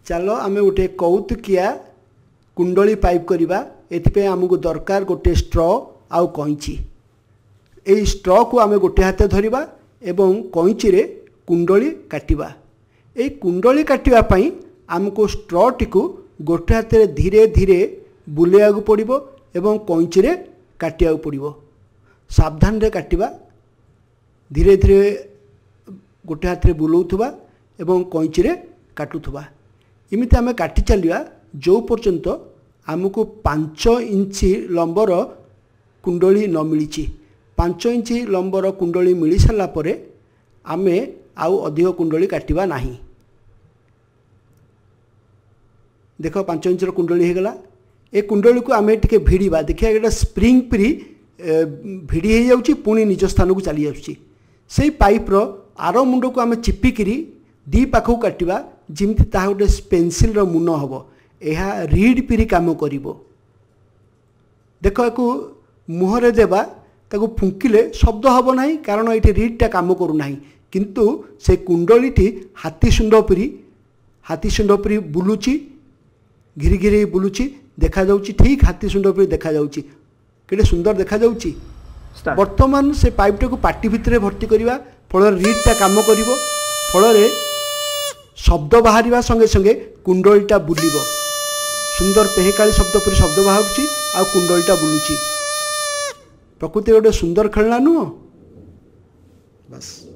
चलो आमे गोटे कौतुकिया कुंडली पाइप करवा एथिपे आमको दरकार गोटे स्ट्रॉ आउ कैंची ए स्ट्रॉ को आमे गोटे हाथ धरिबा एवं कैंची रे कुंडली काटिबा ए कुंडली काटिबा पई आमको स्ट्रॉ टिकु गोटे हाथ रे धीरे धीरे बुलेया को पड़िबो एवं कैंची रे काटिया को पड़िबो सावधान रे काटिबा धीरे धीरे गोटे हाथ रे बुलाउथुबा एवं कैंची रे काटुथुबा इमिति आमे काटी चलिया जो पर्यंत आमको 5 इंची लंबर कुंडली न मिली 5 इंची लंबर कुंडली मिल सारा पर आमे आउ अधिक कुंडली काटिबा नाही। देख 5 इंचर कुंडली हो गला ए कुंडली को आमे टिके भिड़ीबा देखिया एटा स्प्रिंग परी भिड़ी हो जाउची पुणी निज स्थान को चली जाउची सेई पाइप रो आर मुंड को आमे चिपिकिरी दी पाखु काटिबा जिमती ता गोटे पेंसिल रो मुन हबो एहा रीड पीरी काम करिवो। देख एको मुहरे देबा ताको फुंकिले शब्द हबो नाही कारण एठी रीडटा काम करू नाही किंतु से कुंडलीटी हाथी शुंड परी बुलुची घिरी घिरी बुलुची देखा जाउची ठीक हाथी शुंड परी देखा जाउची केडे सुंदर देखा जाउची। वर्तमान से पाइपटा को पाटी भितरे भर्ती करिवा फल रीडटा काम करिवो फल शब्द बाहर संगे संगे कुंडलीटा बुलिबो सुंदर पेहकाली शब्द परी शब्द बाहरुची आ कुंडलीटा बुलुची प्रकृति गोटे सुंदर खेलना नुह बस।